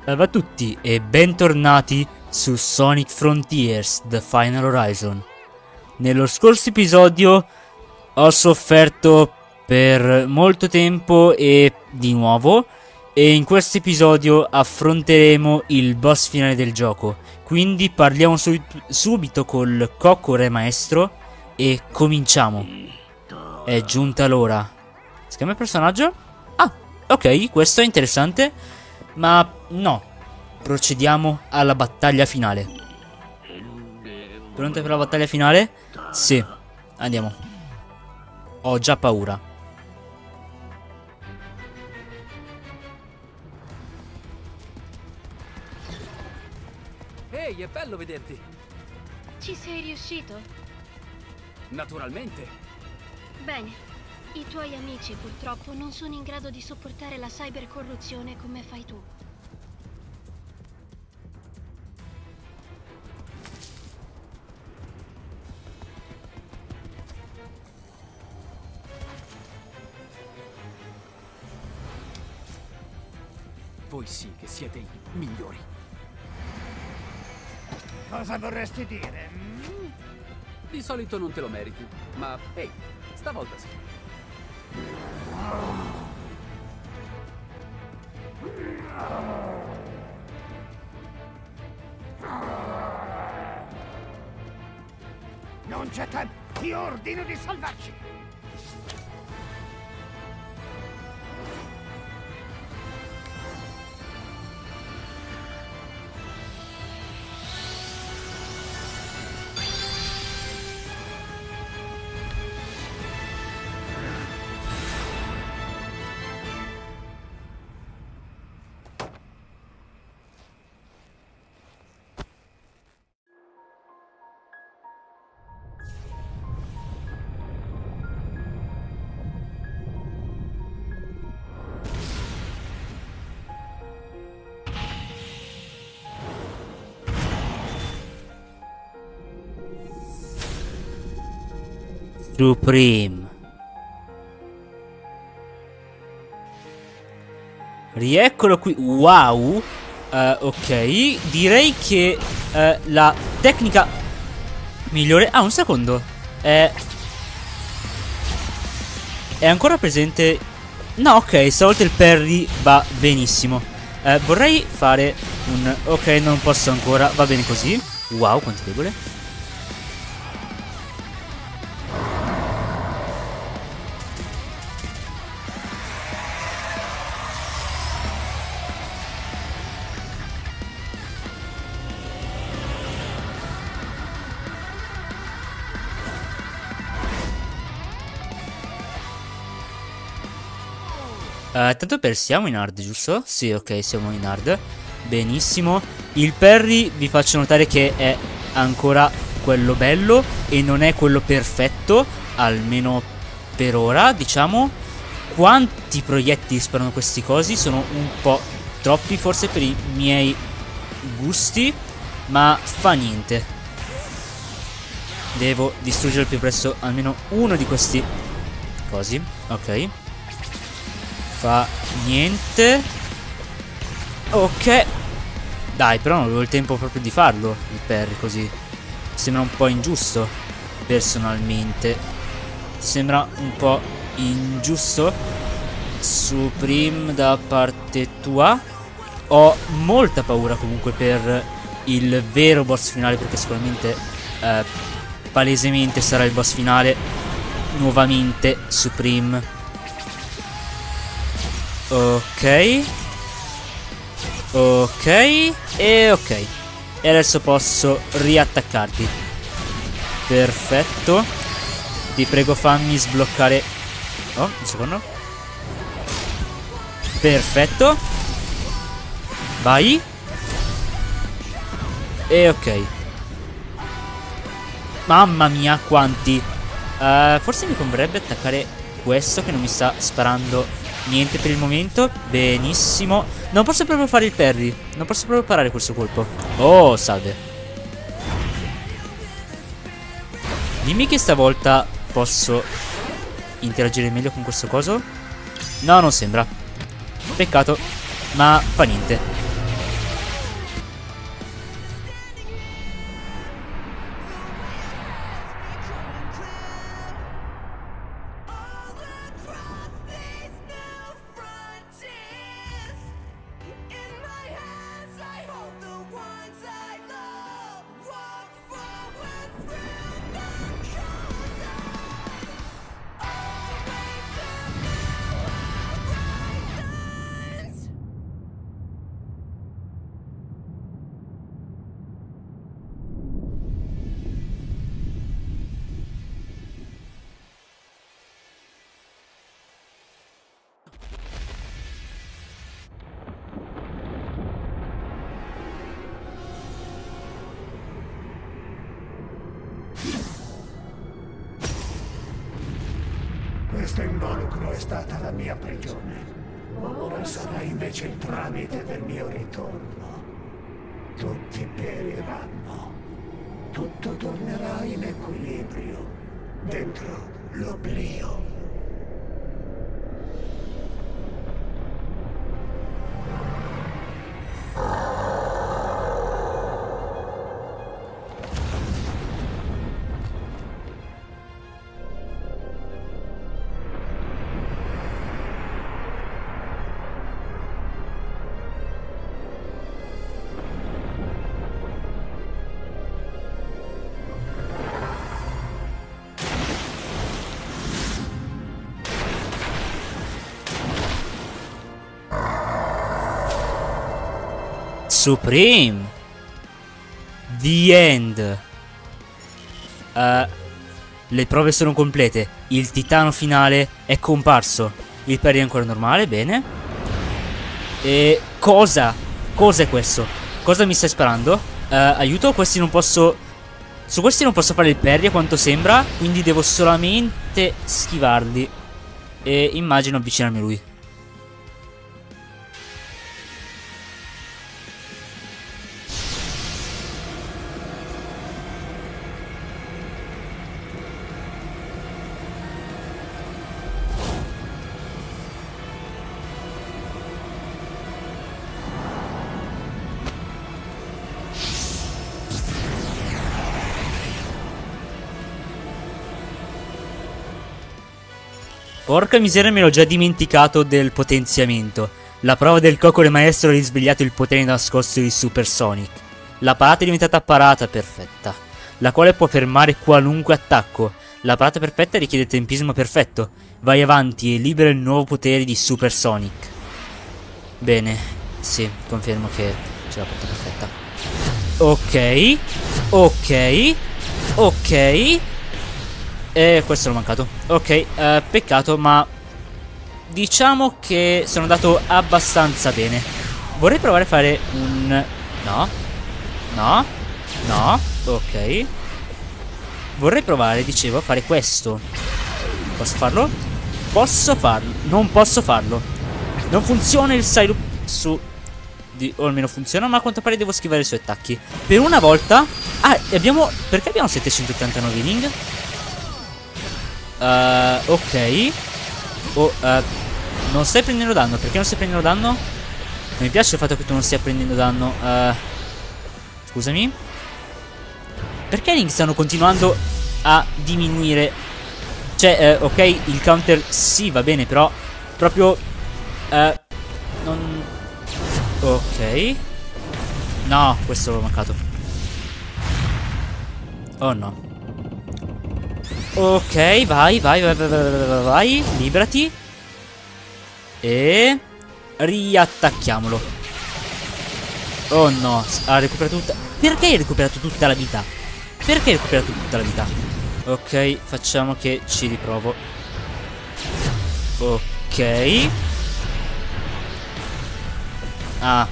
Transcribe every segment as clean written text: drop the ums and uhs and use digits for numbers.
Salve a tutti e bentornati su Sonic Frontiers The Final Horizon. Nello scorso episodio ho sofferto per molto tempo e di nuovo, e in questo episodio affronteremo il boss finale del gioco. Quindi parliamo subito col Cocco Re Maestro e cominciamo. È giunta l'ora. Schiama il personaggio? Ah, ok, questo è interessante. Ma no, procediamo alla battaglia finale. Pronte per la battaglia finale? Sì, andiamo. Ho già paura. Ehi, è bello vederti. Ci sei riuscito? Naturalmente. Bene. I tuoi amici purtroppo non sono in grado di sopportare la cybercorruzione come fai tu. Voi sì che siete i migliori. Cosa vorresti dire? Di solito non te lo meriti, ma ehi, stavolta sì. Non c'è tempo! Ti ordino di salvarci! Supreme. Rieccolo qui. Wow. Ok. Direi che la tecnica migliore. Ah, un secondo. È ancora presente. No, ok. Stavolta il parry va benissimo. Vorrei fare un. Ok, non posso ancora. Va bene così. Wow, quanto debole. Tanto per siamo in hard, giusto? Sì, ok, siamo in hard. Benissimo. Il parry vi faccio notare che è ancora quello bello e non è quello perfetto, almeno per ora, diciamo. Quanti proiettili sparano questi cosi? Sono un po' troppi forse per i miei gusti, ma fa niente. Devo distruggere al più presto almeno uno di questi cosi. Ok. Fa niente. Ok. Dai, però non avevo il tempo proprio di farlo il parry così. Mi sembra un po' ingiusto. Personalmente sembra un po' ingiusto. Supreme da parte tua. Ho molta paura comunque per il vero boss finale, perché sicuramente palesemente sarà il boss finale. Nuovamente Supreme. Ok. Ok. E ok. E adesso posso riattaccarti. Perfetto. Ti prego fammi sbloccare. Oh, un secondo. Perfetto. Vai. E ok. Mamma mia quanti. Forse mi converrebbe attaccare questo che non mi sta sparando niente per il momento. Benissimo. Non posso proprio fare il parry. Non posso proprio parare questo colpo. Oh, salve. Dimmi che stavolta posso interagire meglio con questo coso. No, non sembra. Peccato. Ma fa niente. Questo involucro è stata la mia prigione. Ora sarà invece il tramite del mio ritorno. Tutti periranno. Tutto tornerà in equilibrio dentro l'oblio. Supreme. The End. Le prove sono complete. Il titano finale è comparso. Il parry è ancora normale, bene. E cosa? Cos'è questo? Cosa mi stai sparando? Aiuto, questi non posso... Su questi non posso fare il parry a quanto sembra. Quindi devo solamente schivarli. E immagino avvicinarmi a lui. Porca miseria, me l'ho già dimenticato del potenziamento. La prova del coccole maestro ha risvegliato il potere nascosto di Super Sonic. La parata è diventata parata perfetta, la quale può fermare qualunque attacco. La parata perfetta richiede tempismo perfetto. Vai avanti e libera il nuovo potere di Super Sonic. Bene, sì, confermo che c'è la parata perfetta. Ok, ok, ok. E questo l'ho mancato. Ok, peccato, ma diciamo che sono andato abbastanza bene. Vorrei provare a fare un... No. No. No. Ok. Vorrei provare, dicevo, a fare questo. Posso farlo? Posso farlo. Non posso farlo. Non funziona il side loop su... o almeno funziona, ma a quanto pare devo schivare i suoi attacchi. Per una volta... Ah, abbiamo... Perché abbiamo 789 healing? Ok. Oh, non stai prendendo danno. Perché non stai prendendo danno? Non mi piace il fatto che tu non stia prendendo danno. Scusami. Perché Link stanno continuando a diminuire? Cioè, ok, il counter sì, va bene, però proprio non... Ok. No, questo l'ho mancato. Oh no. Ok, vai, liberati. E riattacchiamolo. Oh no, ha recuperato tutta... Perché hai recuperato tutta la vita? Perché hai recuperato tutta la vita? Ok, facciamo che ci riprovo. Ok. Ah.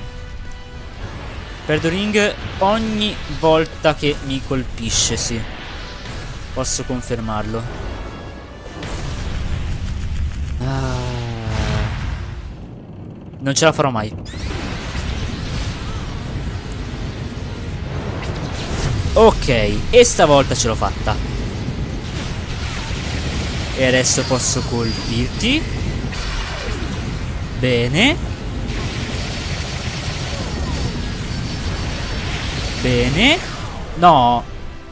Perdo ring ogni volta che mi colpisce, sì. Posso confermarlo. Non ce la farò mai. Ok, e stavolta ce l'ho fatta. E adesso posso colpirti. Bene. Bene. No.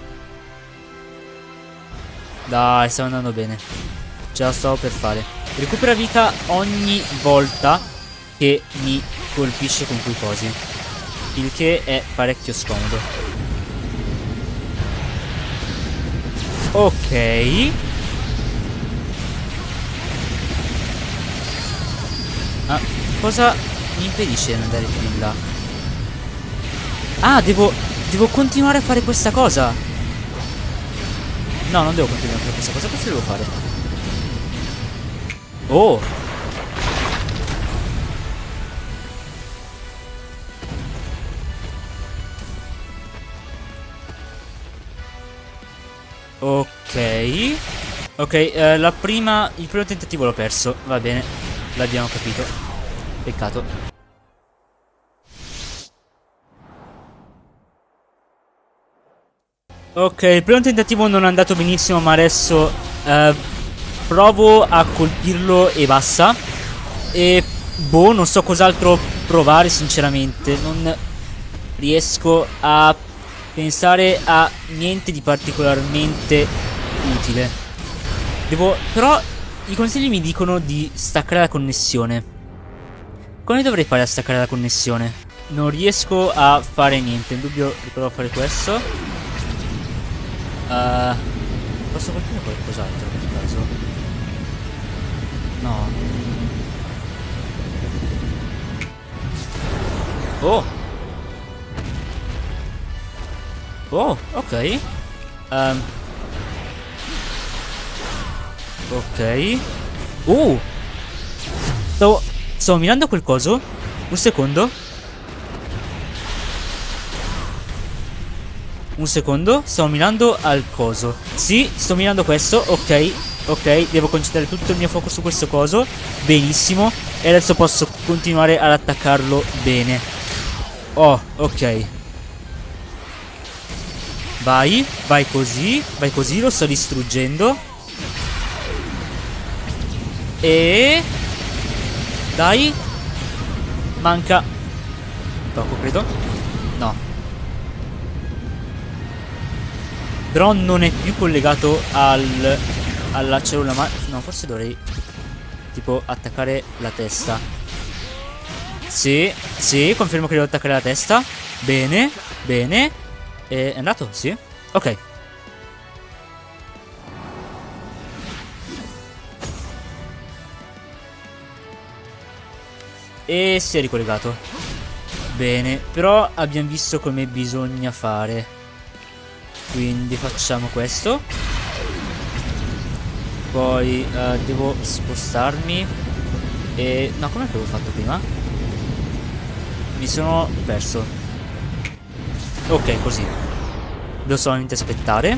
Dai, stavo andando bene. Ce la stavo per fare. Recupera vita ogni volta che mi colpisce con quei cosi. Il che è parecchio scomodo. Ok. Ah, cosa mi impedisce di andare più in là? Ah, devo continuare a fare questa cosa. No, non devo continuare a fare questa cosa. Cosa devo fare? Oh. Ok. Ok, il primo tentativo l'ho perso. Va bene, l'abbiamo capito. Peccato. Ok, il primo tentativo non è andato benissimo, ma adesso provo a colpirlo e basta. E boh, non so cos'altro provare sinceramente. Non riesco a pensare a niente di particolarmente utile. Però i consigli mi dicono di staccare la connessione. Come dovrei fare a staccare la connessione? Non riesco a fare niente. In dubbio riprovo a fare questo. Posso colpire qualcos'altro per caso? No. Oh. Oh, ok. Ok. Stavo mirando quel coso. Un secondo. Un secondo. Stavo mirando al coso. Sì, sto mirando questo. Ok. Ok, devo concentrare tutto il mio fuoco su questo coso. Benissimo. E adesso posso continuare ad attaccarlo bene. Oh, ok. Vai, vai così, lo sto distruggendo. E... dai. Manca poco, credo. No. Però non è più collegato alla cellula, ma... no, forse dovrei tipo attaccare la testa. Sì, sì, confermo che devo attaccare la testa. Bene, bene. È andato? Sì. Ok. E si è ricollegato. Bene. Però abbiamo visto come bisogna fare. Quindi facciamo questo. Poi devo spostarmi. E... no, come avevo fatto prima? Mi sono perso. Ok, così. Devo solamente aspettare.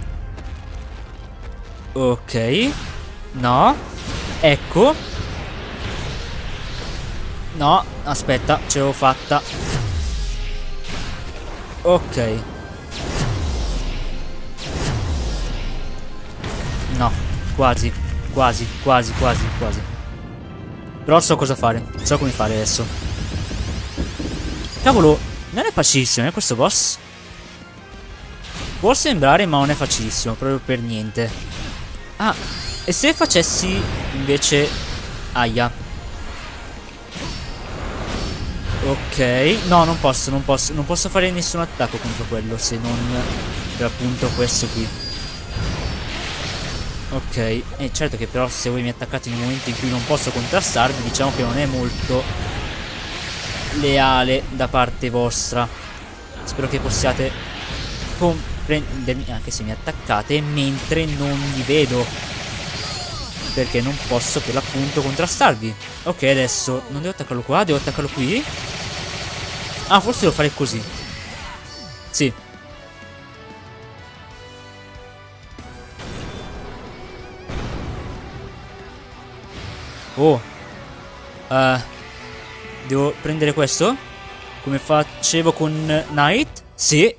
Ok. No. Ecco. No, aspetta, ce l'ho fatta. Ok. No, quasi. Quasi. Però so cosa fare. So come fare adesso. Cavolo, non è facilissimo, questo boss. Può sembrare, ma non è facilissimo, proprio per niente. Ah, e se facessi invece... aia. Ok, no, non posso fare nessun attacco contro quello, se non per appunto questo qui. Ok, e certo che però se voi mi attaccate in un momento in cui non posso contrastarvi, diciamo che non è molto leale da parte vostra. Spero che possiate comprendermi anche se mi attaccate mentre non vi vedo, perché non posso per l'appunto contrastarvi. Ok, adesso non devo attaccarlo qua, devo attaccarlo qui. Ah, forse devo fare così. Sì. Oh. Devo prendere questo? Come facevo con Knight? Sì.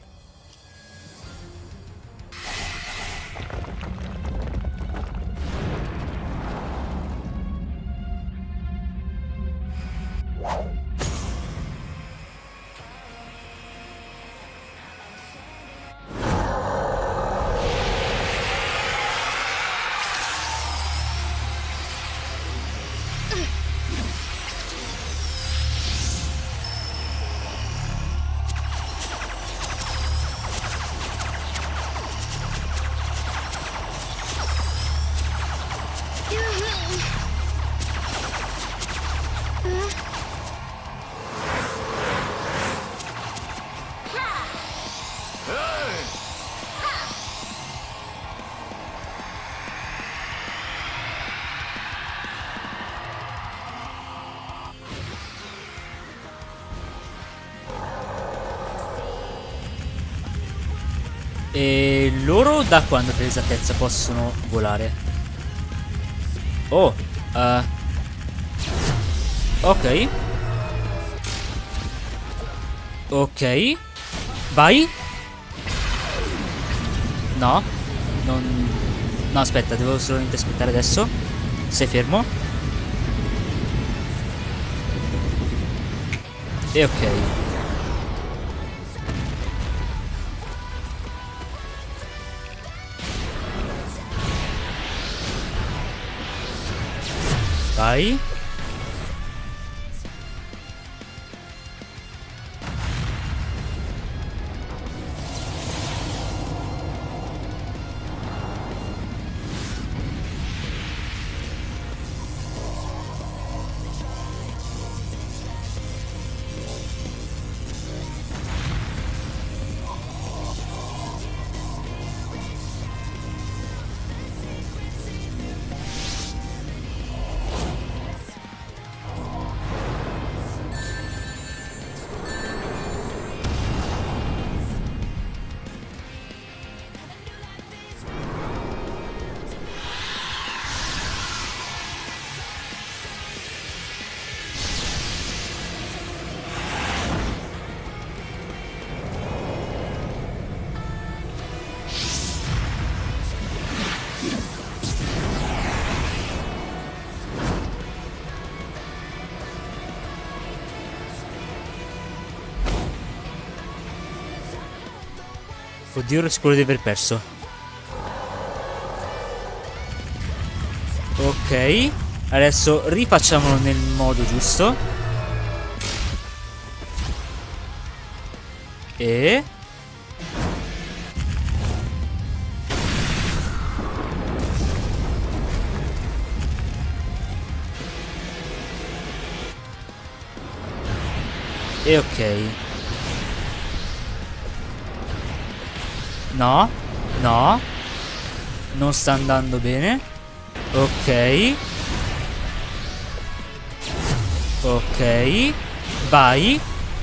E loro da quando per esattezza possono volare? Oh, ok. Ok. Vai. No. Non... No, aspetta, devo solamente aspettare adesso. Sei fermo. E ok. Vai. Oddio, ero sicuro di aver perso. Ok. Adesso rifacciamolo nel modo giusto. E... E ok. No, no. Non sta andando bene. Ok. Ok. Vai.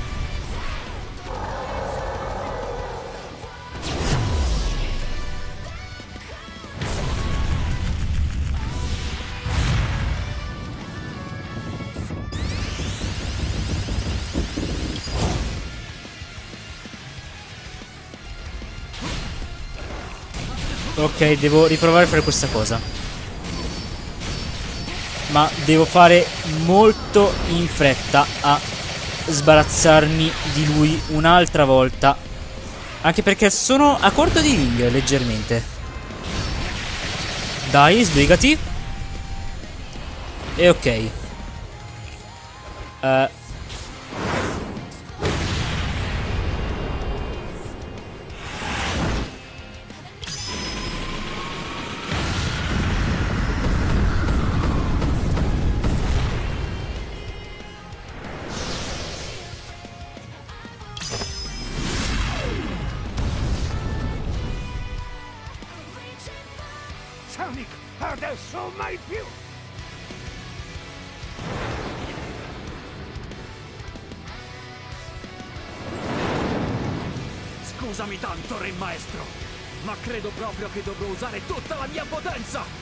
Ok, devo riprovare a fare questa cosa. Ma devo fare molto in fretta a sbarazzarmi di lui un'altra volta. Anche perché sono a corto di ring, leggermente. Dai, sbrigati. E ok. Sonic, adesso mai più! Scusami tanto, Re Maestro, ma credo proprio che dovrò usare tutta la mia potenza!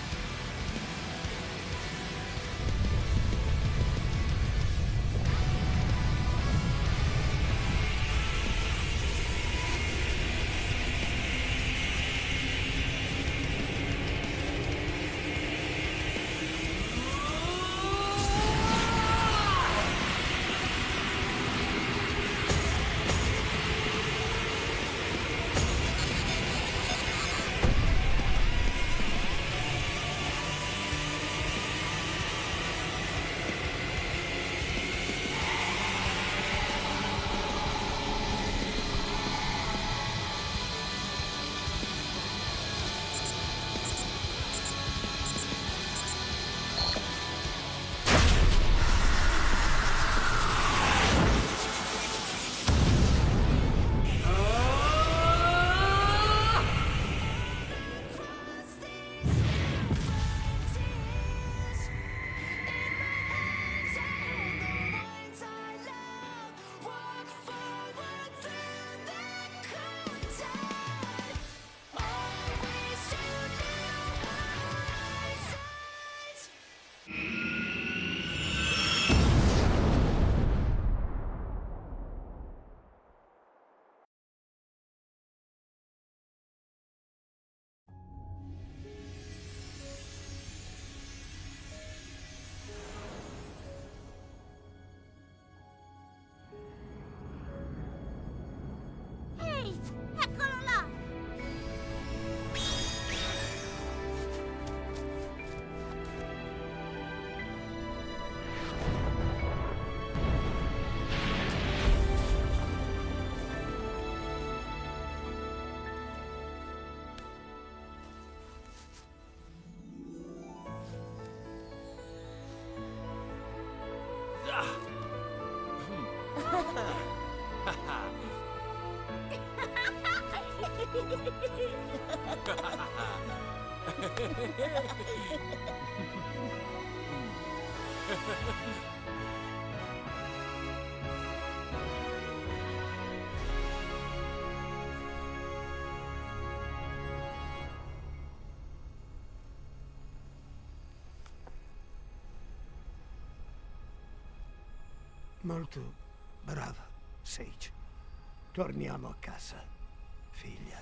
Molto brava, Sage. Torniamo a casa, figlia.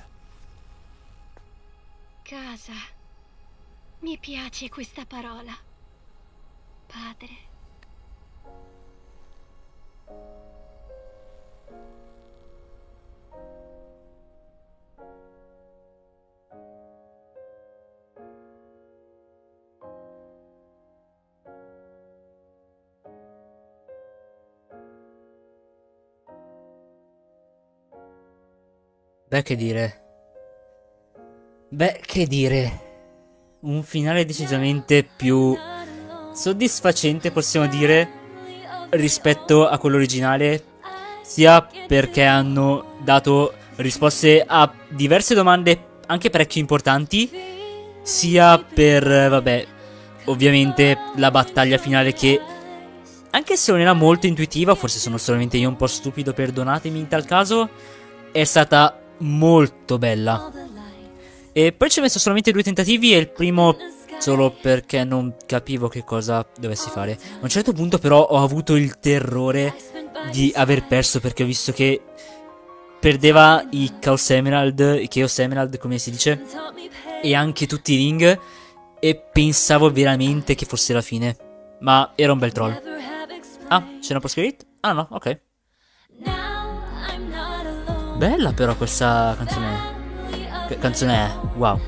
Casa. Mi piace questa parola. Padre. Beh, che dire. Beh, che dire. Un finale decisamente più soddisfacente, possiamo dire, rispetto a quello originale. Sia perché hanno dato risposte a diverse domande anche parecchio importanti, sia per, vabbè, ovviamente la battaglia finale che, anche se non era molto intuitiva, forse sono solamente io un po' stupido, perdonatemi in tal caso, è stata molto bella. E poi ci ho messo solamente 2 tentativi, e il primo solo perché non capivo che cosa dovessi fare. A un certo punto però ho avuto il terrore di aver perso, perché ho visto che perdeva i Chaos Emerald, come si dice, e anche tutti i ring, e pensavo veramente che fosse la fine. Ma era un bel troll. Ah, c'è una post-credit? Ah no, ok. Bella però questa canzone. Canzone è, wow.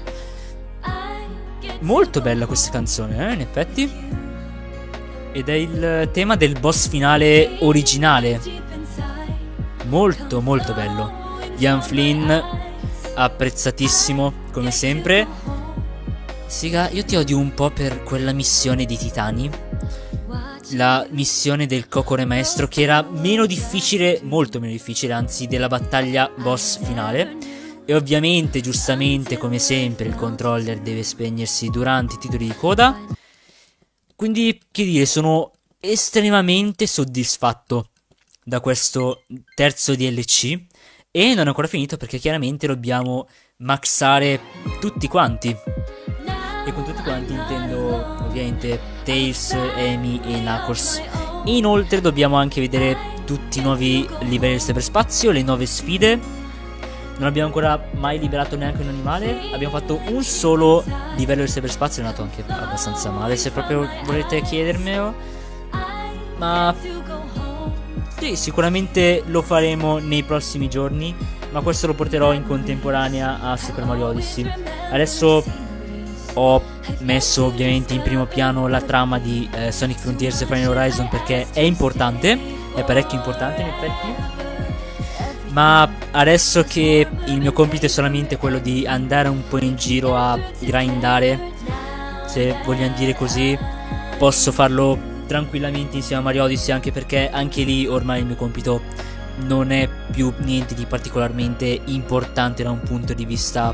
Molto bella questa canzone, in effetti. Ed è il tema del boss finale originale. Molto molto bello. Ian Flynn, apprezzatissimo come sempre. Siga, io ti odio un po' per quella missione di Titani, la missione del Kokore Maestro, che era meno difficile, molto meno difficile anzi, della battaglia boss finale. E ovviamente, giustamente, come sempre, il controller deve spegnersi durante i titoli di coda. Quindi, che dire, sono estremamente soddisfatto da questo terzo DLC. E non è ancora finito, perché chiaramente dobbiamo maxare tutti quanti. E con tutti quanti intendo ovviamente Tails, Amy e Knuckles. Inoltre dobbiamo anche vedere tutti i nuovi livelli del cyberspazio, le nuove sfide. Non abbiamo ancora mai liberato neanche un animale. Abbiamo fatto un solo livello del cyberspazio, è andato anche abbastanza male, se proprio volete chiedermelo. Ma sì, sicuramente lo faremo nei prossimi giorni, ma questo lo porterò in contemporanea a Super Mario Odyssey. Adesso ho messo ovviamente in primo piano la trama di Sonic Frontiers The Final Horizon, perché è importante, è parecchio importante in effetti. Ma adesso che il mio compito è solamente quello di andare un po' in giro a grindare, se vogliamo dire così, posso farlo tranquillamente insieme a Mario Odyssey, anche perché anche lì ormai il mio compito non è più niente di particolarmente importante da un punto di vista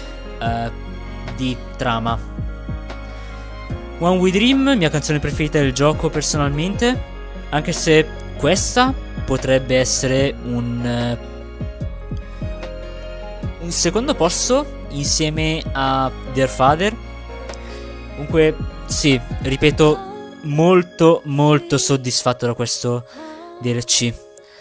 di trama. One We Dream, mia canzone preferita del gioco personalmente, anche se questa potrebbe essere un secondo posto insieme a Dear Father. Comunque sì, ripeto, molto molto soddisfatto da questo DLC.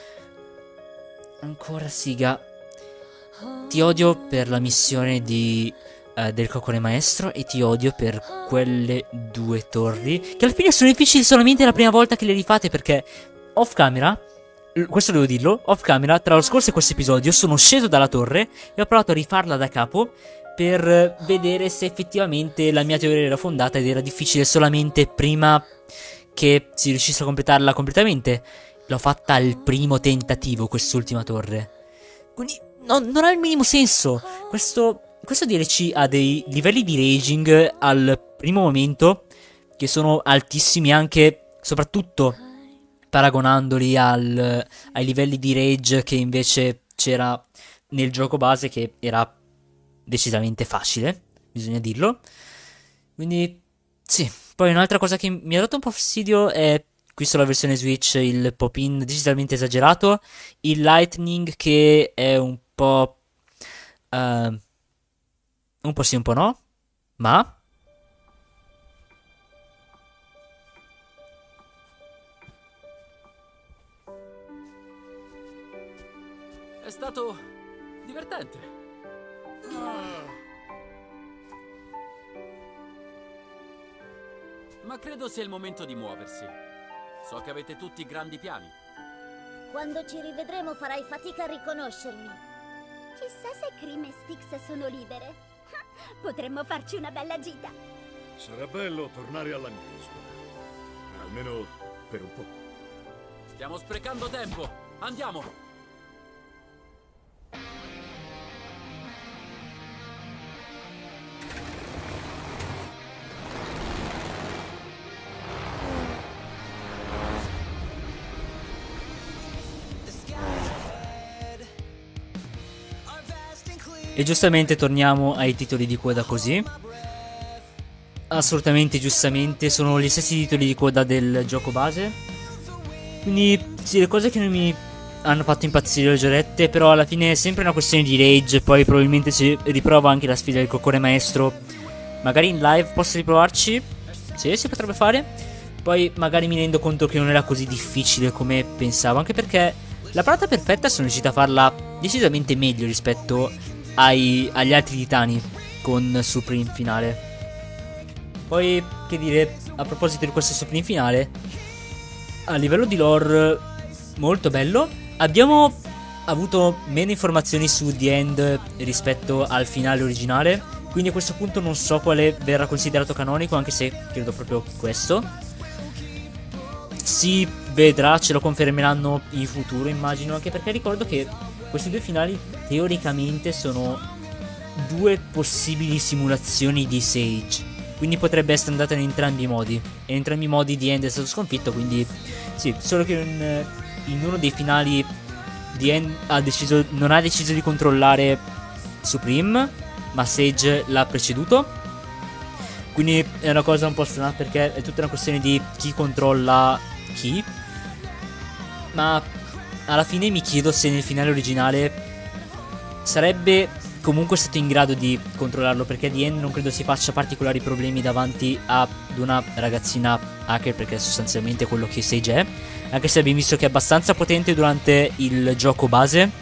Ancora siga, ti odio per la missione di del Kokore Maestro, e ti odio per quelle 2 torri, che alla fine sono difficili solamente la prima volta che le rifate, perché off camera, questo devo dirlo, off camera, tra lo scorso e questo episodio sono sceso dalla torre e ho provato a rifarla da capo per vedere se effettivamente la mia teoria era fondata ed era difficile solamente prima che si riuscisse a completarla completamente. L'ho fatta al primo tentativo quest'ultima torre, quindi non ha il minimo senso. Questo DLC ha dei livelli di raging al primo momento che sono altissimi, anche soprattutto paragonandoli ai livelli di rage che invece c'era nel gioco base, che era decisamente facile, bisogna dirlo. Quindi sì. Poi un'altra cosa che mi ha dato un po' fastidio è qui sulla versione Switch il pop-in decisamente esagerato, il lightning che è un po' sì un po' no, ma È stato divertente. Ma credo sia il momento di muoversi. So che avete tutti grandi piani. Quando ci rivedremo farai fatica a riconoscermi. Chissà se Cream e Styx sono libere. Potremmo farci una bella gita. Sarà bello tornare alla mia isola. Almeno per un po'. Stiamo sprecando tempo. Andiamo. E giustamente torniamo ai titoli di coda così. Assolutamente giustamente, sono gli stessi titoli di coda del gioco base. Quindi sì, le cose che non mi hanno fatto impazzire leggerette, però alla fine è sempre una questione di rage. Poi probabilmente se riprovo anche la sfida del coccone maestro, magari in live posso riprovarci. Sì, si potrebbe fare. Poi magari mi rendo conto che non era così difficile come pensavo, anche perché la parata perfetta sono riuscito a farla decisamente meglio rispetto agli altri titani con Supreme finale. Poi che dire, a proposito di questo Supreme finale, a livello di lore molto bello. Abbiamo avuto meno informazioni su The End rispetto al finale originale, quindi a questo punto non so quale verrà considerato canonico, anche se credo proprio questo. Si vedrà, ce lo confermeranno in futuro immagino, anche perché ricordo che questi due finali teoricamente sono due possibili simulazioni di Sage, quindi potrebbe essere andata in entrambi i modi. E in entrambi i modi The End è stato sconfitto, quindi sì, solo che in uno dei finali The End non ha deciso di controllare Supreme, ma Sage l'ha preceduto. Quindi è una cosa un po' strana, perché è tutta una questione di chi controlla chi. Ma alla fine mi chiedo se nel finale originale sarebbe comunque stato in grado di controllarlo, perché The End non credo si faccia particolari problemi davanti ad una ragazzina hacker, perché è sostanzialmente quello che Sage è, anche se abbiamo visto che è abbastanza potente durante il gioco base.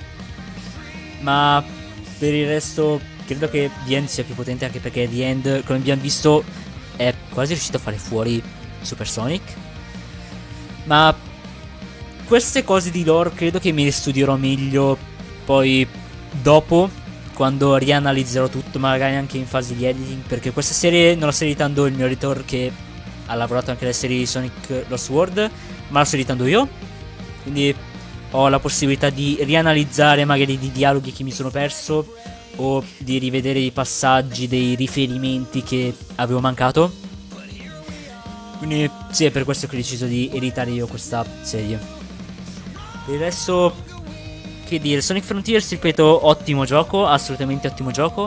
Ma per il resto credo che The End sia più potente, anche perché The End, come abbiamo visto, è quasi riuscito a fare fuori Super Sonic. Ma queste cose di lore credo che me le studierò meglio poi dopo, quando rianalizzerò tutto, magari anche in fase di editing, perché questa serie non la sto editando il mio editor, che ha lavorato anche alla serie di Sonic Lost World, ma la sto editando io, quindi ho la possibilità di rianalizzare magari di dialoghi che mi sono perso, o di rivedere i passaggi, dei riferimenti che avevo mancato. Quindi sì, è per questo che ho deciso di editare io questa serie. Per il resto, che dire, Sonic Frontiers, ripeto, ottimo gioco, assolutamente ottimo gioco.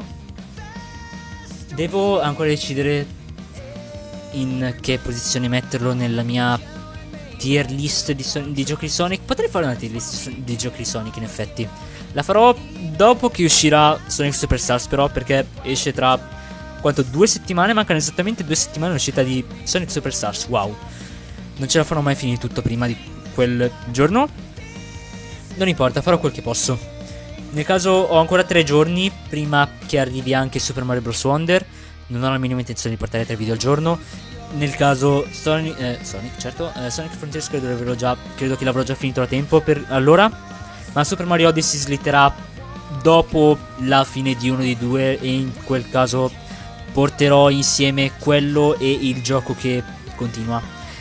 Devo ancora decidere in che posizione metterlo nella mia tier list di giochi di Sonic. Potrei fare una tier list di giochi di Sonic, in effetti. La farò dopo che uscirà Sonic Superstars, però, perché esce tra quanto, 2 settimane? Mancano esattamente 2 settimane all'uscita di Sonic Superstars. Wow, non ce la farò mai finire tutto prima di quel giorno. Non importa, farò quel che posso. Nel caso ho ancora 3 giorni prima che arrivi anche Super Mario Bros. Wonder. Non ho la minima intenzione di portare 3 video al giorno. Nel caso Sonic, certo, Sonic Frontiers credo che l'avrò già finito da tempo per allora. Ma Super Mario Odyssey slitterà dopo la fine di uno dei due, e in quel caso porterò insieme quello e il gioco che continua.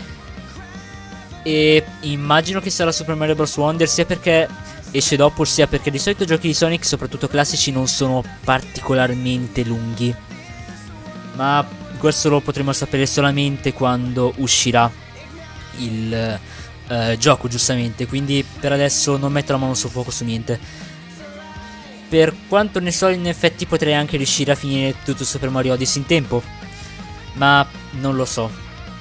E immagino che sarà Super Mario Bros. Wonder, sia perché esce dopo, sia perché di solito i giochi di Sonic, soprattutto classici, non sono particolarmente lunghi. Ma questo lo potremo sapere solamente quando uscirà il gioco, giustamente. Quindi per adesso non metto la mano sul fuoco su niente. per quanto ne so, in effetti potrei anche riuscire a finire tutto Super Mario Odyssey in tempo, ma non lo so.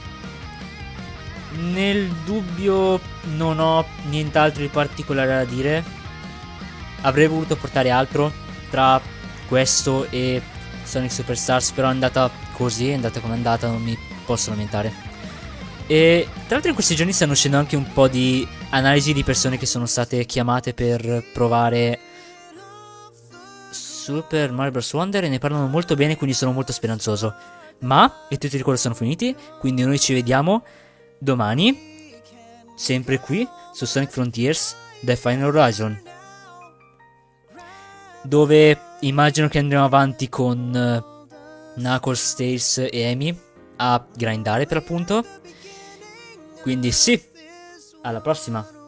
Nel dubbio non ho nient'altro di particolare da dire. Avrei voluto portare altro tra questo e Sonic Superstars, però è andata così, è andata come è andata, non mi posso lamentare. E tra l'altro in questi giorni stanno uscendo anche un po' di analisi di persone che sono state chiamate per provare Super Mario Bros. Wonder e ne parlano molto bene, quindi sono molto speranzoso. Ma i tutti i ricordi sono finiti, quindi noi ci vediamo domani, sempre qui su Sonic Frontiers The Final Horizon, dove immagino che andremo avanti con Knuckles, Tails e Amy a grindare per l'appunto. Quindi sì, alla prossima.